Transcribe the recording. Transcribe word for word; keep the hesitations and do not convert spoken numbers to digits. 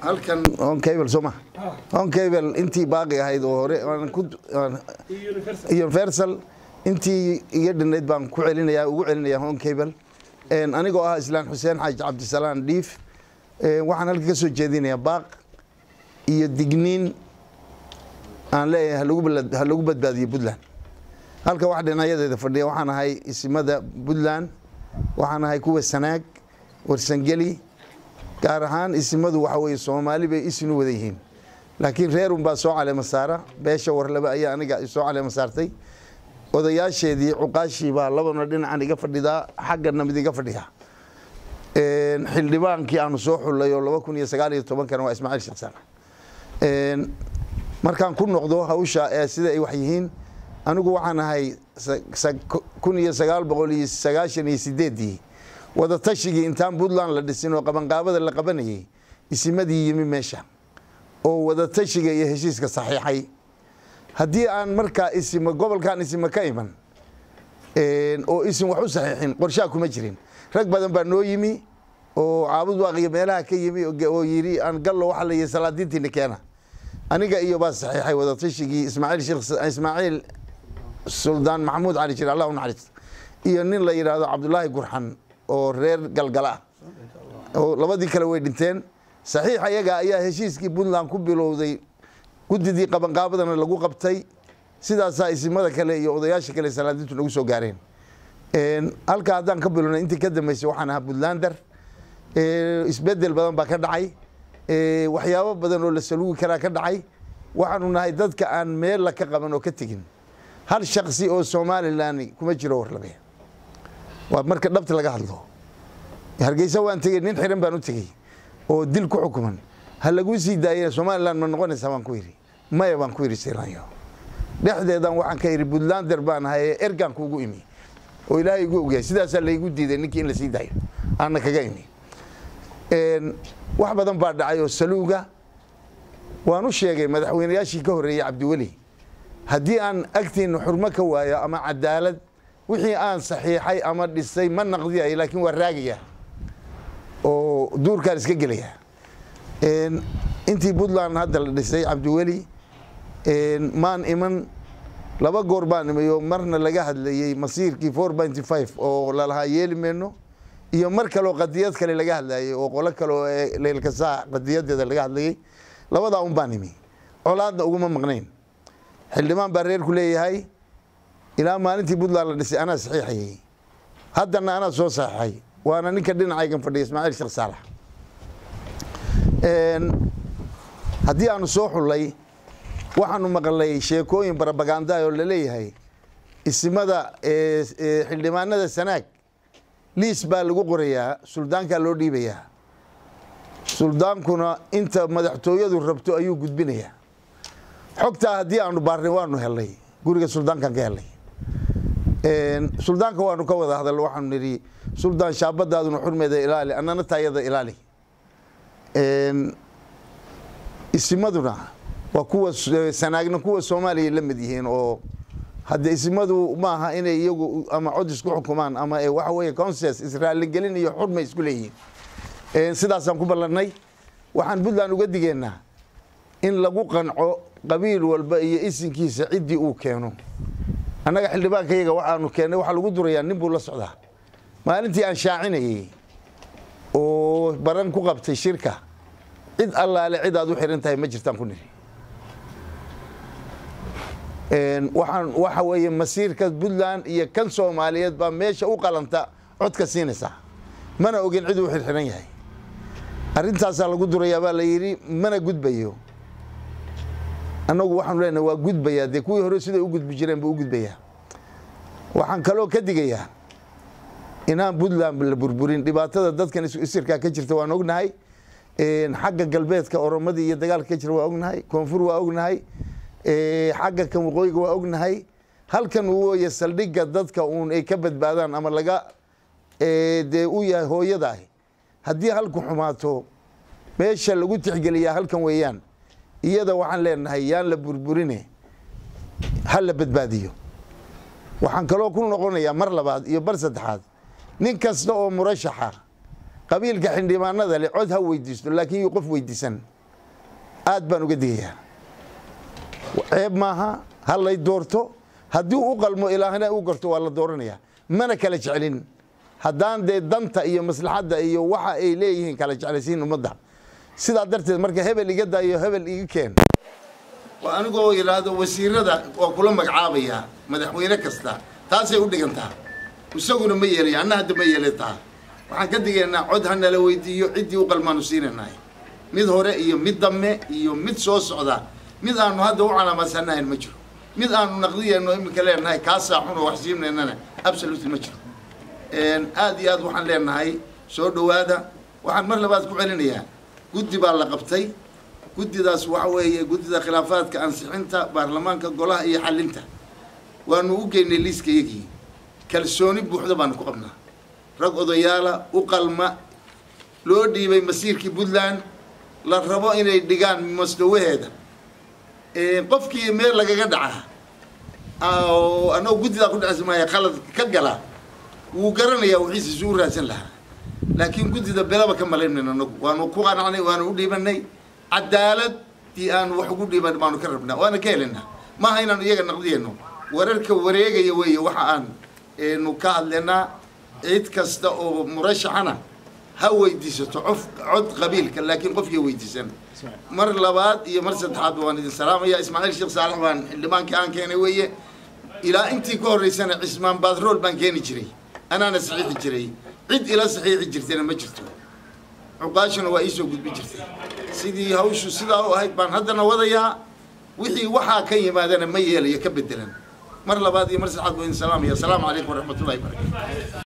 halkan on cable soma on cable intii baaqi ahayd oo hore aan ku universal intii iga dhinayd baan ku celinayaa ugu celinayaa on cable een anigoo ah Islaan Xuseen Xaaji Cabdisalaan Dhiif ee waxaan halka ka soo jeedinayaa baaq iyo digniin aan leeyahay lagu lagu badbaadiyo Puntland halka wax dhinacyada fadhiya waxaan ahay ismada Puntland waxaan ahay kuwa Sanaag warsangeli gaar ahaan ismadu waxa weey Soomaali bay isinu wada yihiin laakiin reer un baa soo caleema saara beesha warlaba ayaa aniga soo caleema saartay odayaasheedii cuqaashi baa labana dhinacan iga fadhida xaqna mid iga fadhiya een xildhibaankii aanu soo xulayo laba kun iyo sagaal iyo toban kana waa Ismaaciil Sheekh Saalax een markaan ku noqdo hawsha ee sida ay wax yihiin anigu waxaan ahay kun iyo sagaal boqol iyo sagaashan iyo sideed wada tashigii intaan Puntland la dhisin oo qabanqaabada la qabanayay isimadii yimi meesha oo wada tashiga iyo heshiiska saxiixay haddii aan markaa isma gobolkan isma ka iman een oo isin wax u saxiixin qorshaha kuma jirin rag badan baa noo yimi oo caabud waaqiga meelaha ka yimi oo yiri aan gallo waxa la yeesay salaadiintii keena aniga iyo baa saxiixay wada tashigii Ismaaciil Sheekh Ismaaciil Suldaan Maxamuud Ali Jir Allah u naxariisto iyo nin la yiraahdo Cabdullaahi Gurxan oo reer galgala oo labadii kale way dhinteen saxiix ayaga ayaa heshiiskii Puntland ku bilowday gudidii qabanqaabadana lagu qabtay sidaas ay isimada kale iyo odayaasha kale salaadiintu lagu soo gaareen een halka hadaan ka bilowna intii ka dambeysay waxaan ahaa Puntlander ee isbedel badan baa ka dhacay ee waxyaabo badan oo la saluugi kara ka dhacay waxaanu nahay dadka aan meel la ka qaban oo ka tagin hal shakhsi oo Soomaaliland kuma jiro warlabay waa marka dhabta laga hadlo Hargeysa waan tagay nin xiran baan u tagay oo dil ku xukuman hal lagu sii daayay Soomaaliland ma noqonaysa waan ku yiri maya waan ku yiri Siraayo dhaxdeedan waxaan ka yiri Puntlander baan ahay ergan kuugu imi oo Ilaahay igu ogyahay sidaas la igu diiday ninkii in la sii daayo aan kaga imi een wax badan baa dhacay oo saluuga waan u sheegay madaxweynayaashii ka horeeyay Cabdiwali haddii aan agtiin xurmo ka waayo ama cadaalad wixii aan saxiixay ama dhisay ma naqdiyay laakiin waa raagaya oo duurkaan iska gelaya een intii Puntland hadda la dhisay Cabdiwali een maan iman laba goor baan imayo marna laga hadlayay masiirkii four point five oo la lahaa yeelmeeno iyo mar kale oo qadiyad kale laga hadlayay oo qolo kale oo leelka saa qadiyadeeda laga hadlayay labada un baan imi colaadna ugu ma maqnayn xildhibaan baa reer ku leeyahay ilaa maalintii Puntland la dhisay ana saxiixay haddana ana soo saxiixay waana ninka dhinacaygan fadhiya Ismaaciil Sheekh Saalax een haddii aanu soo xulay waxaanu maqlay sheekooyin propaganda oo la leeyahay ismada ee xildhibaanada Sanaag liis baa lagu qorayaa suldaanka loo dhiibayaa suldaankuna inta madaxtooyadu rabto ayuu gudbinayaa xogta haddii aanu baarnay waanu helay guriga suldaankan ka helay een suldaanka waanu ka wada hadal waxaanu niri suldaan shaabadaaduna xurmeeda ilaali annana taayada ilaali een ismaduna waa kuwa Sanaagna kuwa Soomaaliya la mid yihiin oo hadda ismadu ma aha inay iyagu ama cod isku xukumaan ama ay waxa weeye consensus Israa'iil gelin iyo xurme isku leeyihiin ee sidaas aan ku ballanay waxaan Puntland uga digeynaa in lagu qanco qabiil walba iyo isinkiisa cidii uu keeno annaga xildhibaankayaga waxaanu keenay waxa lagu durayaa nin buu la socdaa maalintii aan shaacinayay oo baran ku qabtay shirka cid allaale cid aad u xiran tahay ma jirtaan ku niri een waxaan waxa weeye masiirka Puntland iyo kan Soomaaliyeed baa meesha u qalanta codka siinaysa mana ogin cid uu xirxiran yahay arintaas lagu durayaa baa la yiri mana gudbayo anagu waxaan leenahay waa gudbaya de kuwii hore sida u gudbi jireen buu u gudbaya waxaan kaloo ka digayaa inaan Puntland la burburin dhibaatada dadkan isirka ka jirta waan ognahay een xagga galbeedka Oromada iyo dagaalka ka jira waa ognahay koonfur waa ognahay ee xagga kan waqooyiga waa ognahay halkan uu yahay saldhigga dadka uun ay ka badbaadaan ama laga ee de u yahay hooyada haddii halku xumaato meesha lagu tixgeliyaa halkan weeyaan iyada waxaan leenahay yaan la burburine hal la badbaadiyo waxaan kaloo ku noqonayaa mar labaad iyo bar saddexaad nin kasta oo murashaxa qabiilka xildhibaanada leh cod ha weydiisto laakiin uu qof weydiisan aad baan uga digayaa ceeb maaha hal lay doorto haddii uu qalmo ilaahna uu garto waa la dooranayaa mana kala jecelin haddaan dee danta iyo maslaxadda iyo waxa ay leeyihiin kala jeclaysiin ummadda sidaa darteed marka hebel iga daayo hebel iga keen waa anigoo yiraahdo wasiirada oo kula magacaabaya madaxweyne kasta taasay u dhigantaa isaguna ma yeelay anna hadda ma yeelataa waxaan ka digaynaa cod hana la weydiiyo cidii u qalmaanu siinaynaay mid hore iyo mid dambe iyo mid soo socda mid aanu hadda u calaamadsannayn ma jiro mid aanu naqdiyayno imika leenahay kaa saaxun oo wax siinaynana absolutely ma jiro een aad iyo aad waxaan leenahay soo dhawaada waxaan mar labaad ku celinayaa guddi baa la qabtay guddidaas waxa weeye guddida khilaafaadka ansixinta baarlamaanka golaha iyo xalinta waanu u geynay liiskayagii kalsooni buuxda baan ku qabnaa rag odayaala u qalma loo dhiibay masiirkii Puntland la rabo inay dhigaan mustawaheeda ee qofkii meel lagaga dhaca oo anoo guddida ku dhacsamaya qalad ka gala wuu garanayaa wixiisa soo raadsan lahaa laakiin guddida belaba ka malaynayna anagu waanu ku qanacnay waanu u dhiibanay cadaalad tii aan wax ugu dhiiban baanu ka rabnaa waana ka helinaa ma haynan iyaga naqdiyeenno wararka wareegaya weeye waxa aan eenu ka hadlaynaa cid kasta oo murashaxana ha weydiisato cod qabiilka laakiin qofkii weydiisan mar labaad iyo mar saddexaad waan idin salaamaya Ismaaciil Sheekh Saalax baan xildhibaankii aan keenay weeye ilaa intii ka horeysana Cismaan Badrool baan keeni jiray anaana saxiixi jiray cid ila saxiixi jirtayna ma jirto cuqaashana waa ii soo gudbi jirtay sidii hawshu sidaa u ahayd baan haddana wadayaa wixii waxaa ka yimaadana ma yeelayo ka bedelan mar labaad iyo mar saddexaad baan idin salaamaya assalaamu calaykum waraxmatullaahi wabarakaatuh